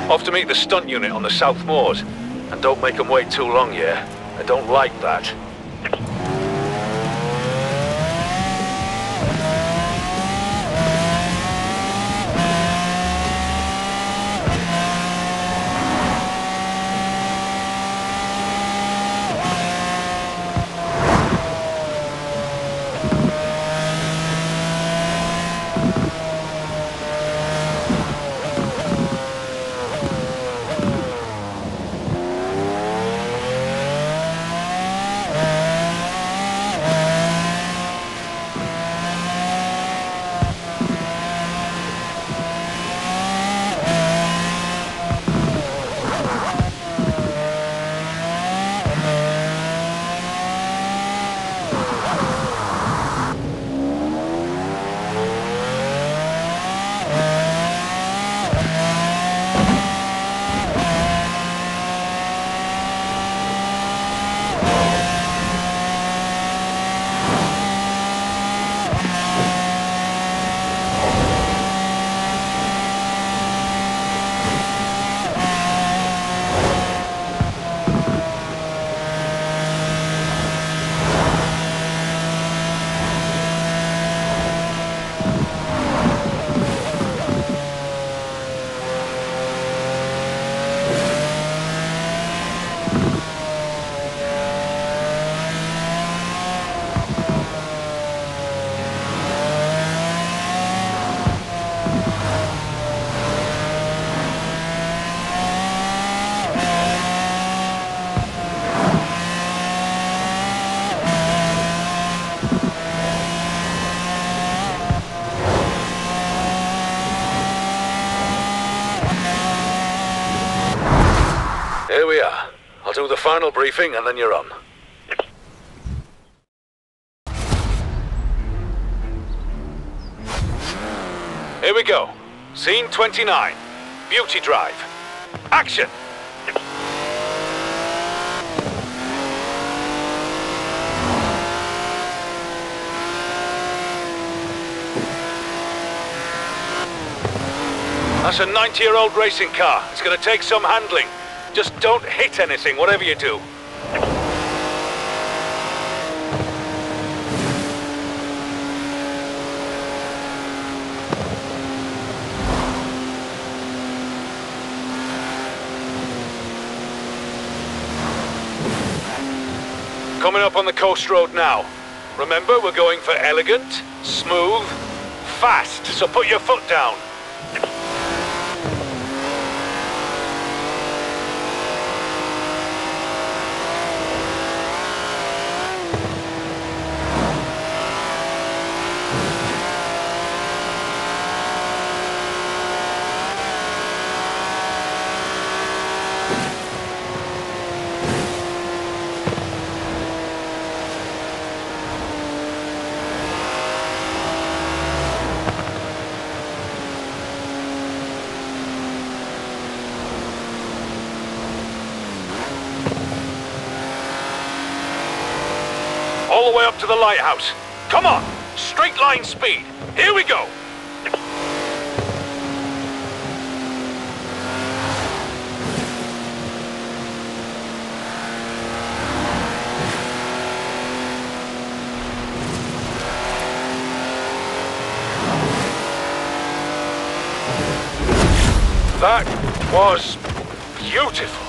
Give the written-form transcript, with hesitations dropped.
Off to meet the stunt unit on the South Moors. And don't make them wait too long, yeah? I don't like that. Here we are. I'll do the final briefing and then you're on. Here we go. Scene 29. Beauty Drive. Action! That's a 90-year-old racing car. It's gonna take some handling. Just don't hit anything, whatever you do. Coming up on the coast road now. Remember, we're going for elegant, smooth, fast, so put your foot down. All the way up to the lighthouse. Come on! Straight line speed. Here we go! That was beautiful.